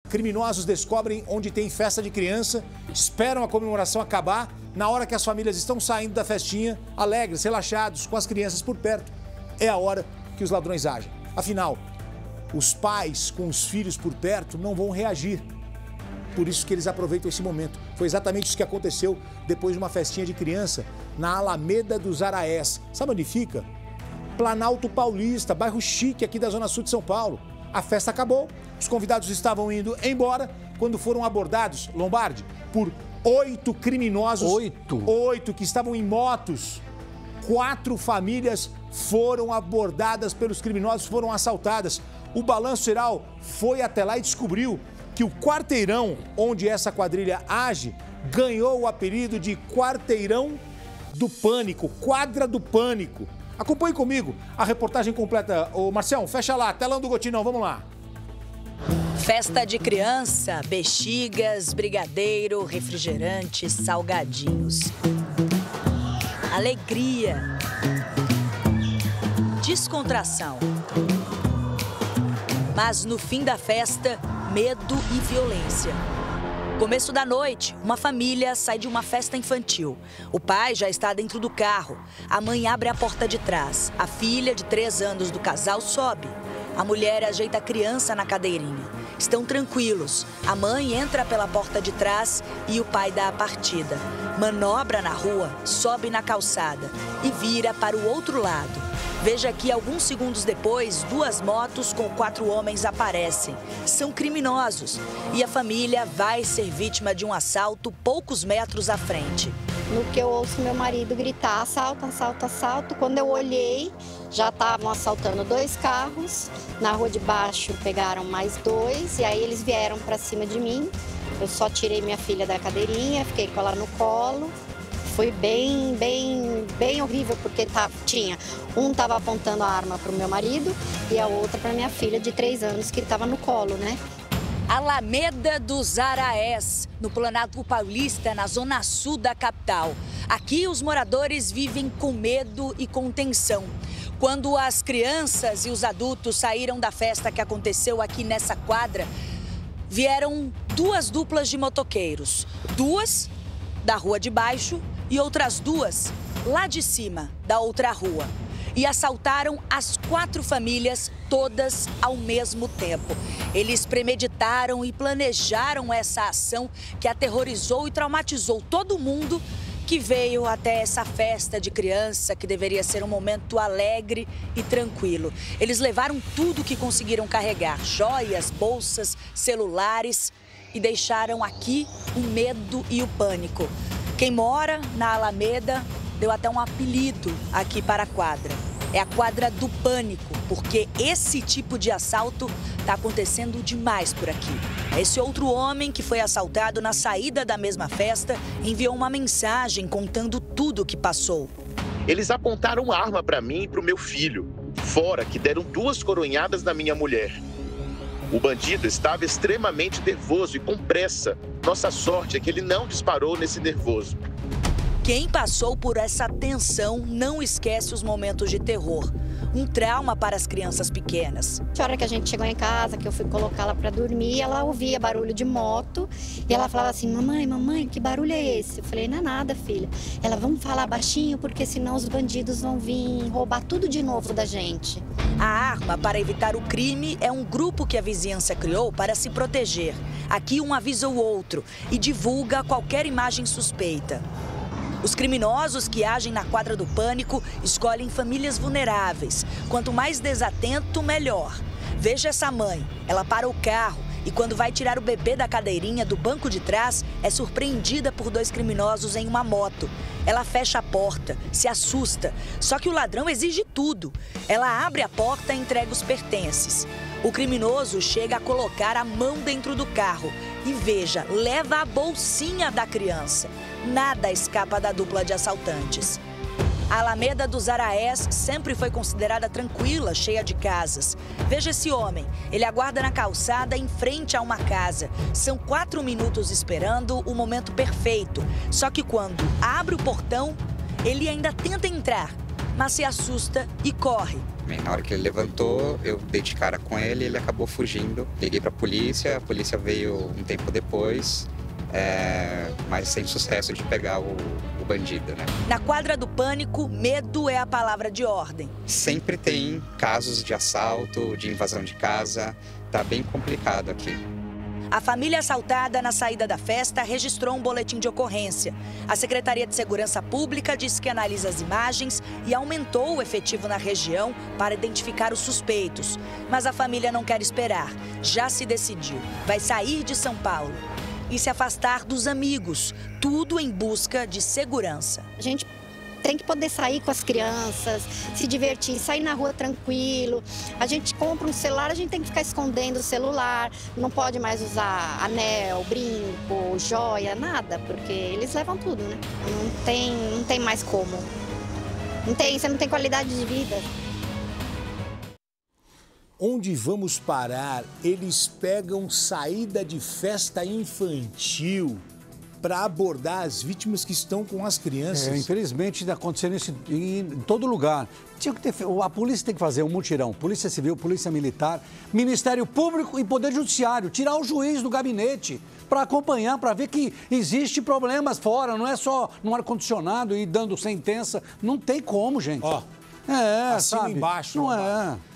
criminosos descobrem onde tem festa de criança, esperam a comemoração acabar, na hora que as famílias estão saindo da festinha, alegres, relaxados, com as crianças por perto, é a hora que os ladrões agem. Afinal, os pais com os filhos por perto não vão reagir. Por isso que eles aproveitam esse momento. Foi exatamente isso que aconteceu depois de uma festinha de criança na Alameda dos Araés. Sabe onde fica? Planalto Paulista, bairro chique aqui da Zona Sul de São Paulo. A festa acabou, os convidados estavam indo embora quando foram abordados, Lombardi, por 8 criminosos. 8 que estavam em motos. 4 famílias foram abordadas pelos criminosos, foram assaltadas. O Balanço Geral foi até lá e descobriu que o quarteirão onde essa quadrilha age ganhou o apelido de Quarteirão do Pânico, Quadra do Pânico. Acompanhe comigo a reportagem completa. Ô, Marcião, fecha lá, telão do Gotinão, vamos lá. Festa de criança, bexigas, brigadeiro, refrigerantes, salgadinhos. Alegria. Descontração. Mas no fim da festa, medo e violência. Começo da noite, uma família sai de uma festa infantil. O pai já está dentro do carro. A mãe abre a porta de trás. A filha, de 3 anos do casal, sobe. A mulher ajeita a criança na cadeirinha. Estão tranquilos. A mãe entra pela porta de trás e o pai dá a partida. Manobra na rua, sobe na calçada e vira para o outro lado. Veja que alguns segundos depois, 2 motos com 4 homens aparecem. São criminosos e a família vai ser vítima de um assalto poucos metros à frente. No que eu ouço meu marido gritar, assalto, assalto, assalto. Quando eu olhei, já estavam assaltando 2 carros. Na rua de baixo pegaram mais 2 e aí eles vieram para cima de mim. Eu só tirei minha filha da cadeirinha, fiquei com ela no colo. Foi bem horrível, porque um estava apontando a arma para o meu marido e a outra para minha filha de 3 anos que estava no colo, né? Alameda dos Araés, no Planalto Paulista, na zona sul da capital. Aqui os moradores vivem com medo e com tensão. Quando as crianças e os adultos saíram da festa que aconteceu aqui nessa quadra, vieram 2 duplas de motoqueiros. 2 da rua de baixo e outras 2 lá de cima, da outra rua. E assaltaram as 4 famílias, todas ao mesmo tempo. Eles premeditaram e planejaram essa ação que aterrorizou e traumatizou todo mundo que veio até essa festa de criança, que deveria ser um momento alegre e tranquilo. Eles levaram tudo que conseguiram carregar, joias, bolsas, celulares, e deixaram aqui o medo e o pânico. Quem mora na Alameda deu até um apelido aqui para a quadra. É a Quadra do Pânico, porque esse tipo de assalto está acontecendo demais por aqui. Esse outro homem que foi assaltado na saída da mesma festa enviou uma mensagem contando tudo o que passou. Eles apontaram uma arma para mim e para o meu filho. Fora que deram 2 coronhadas na minha mulher. O bandido estava extremamente nervoso e com pressa. Nossa sorte é que ele não disparou nesse nervoso. Quem passou por essa tensão não esquece os momentos de terror. Um trauma para as crianças pequenas. Na hora que a gente chegou em casa, que eu fui colocá-la para dormir, ela ouvia barulho de moto e ela falava assim, mamãe, que barulho é esse? Eu falei, não é nada, filha. Ela, vamos falar baixinho porque senão os bandidos vão vir roubar tudo de novo da gente. A arma para evitar o crime é um grupo que a vizinhança criou para se proteger. Aqui um avisa o outro e divulga qualquer imagem suspeita. Os criminosos que agem na Quadra do Pânico escolhem famílias vulneráveis. Quanto mais desatento, melhor. Veja essa mãe. Ela para o carro e quando vai tirar o bebê da cadeirinha do banco de trás, é surpreendida por 2 criminosos em uma moto. Ela fecha a porta, se assusta. Só que o ladrão exige tudo. Ela abre a porta e entrega os pertences. O criminoso chega a colocar a mão dentro do carro e veja, leva a bolsinha da criança. Nada escapa da dupla de assaltantes. A Alameda dos Araés sempre foi considerada tranquila, cheia de casas. Veja esse homem, ele aguarda na calçada em frente a uma casa. São 4 minutos esperando o momento perfeito. Só que quando abre o portão, ele ainda tenta entrar, mas se assusta e corre. Na hora que ele levantou, eu dei de cara com ele e ele acabou fugindo. Liguei para a polícia veio um tempo depois, mas sem sucesso de pegar o bandido, né? Na quadra do pânico, medo é a palavra de ordem. Sempre tem casos de assalto, de invasão de casa, tá bem complicado aqui. A família assaltada na saída da festa registrou um boletim de ocorrência. A Secretaria de Segurança Pública disse que analisa as imagens e aumentou o efetivo na região para identificar os suspeitos. Mas a família não quer esperar. Já se decidiu. Vai sair de São Paulo e se afastar dos amigos. Tudo em busca de segurança. A gente tem que poder sair com as crianças, se divertir, sair na rua tranquilo. A gente compra um celular, a gente tem que ficar escondendo o celular. Não pode mais usar anel, brinco, joia, nada, porque eles levam tudo, né? Não tem mais como. Você não tem qualidade de vida. Onde vamos parar? Eles pegam saída de festa infantil para abordar as vítimas que estão com as crianças. Infelizmente, está acontecendo isso em todo lugar. A polícia tem que fazer um mutirão. Polícia Civil, Polícia Militar, Ministério Público e Poder Judiciário. Tirar o juiz do gabinete para acompanhar, para ver que existe problemas fora. Não é só no ar-condicionado e dando sentença. Não tem como, gente. Ó, acima sabe? embaixo. Não é.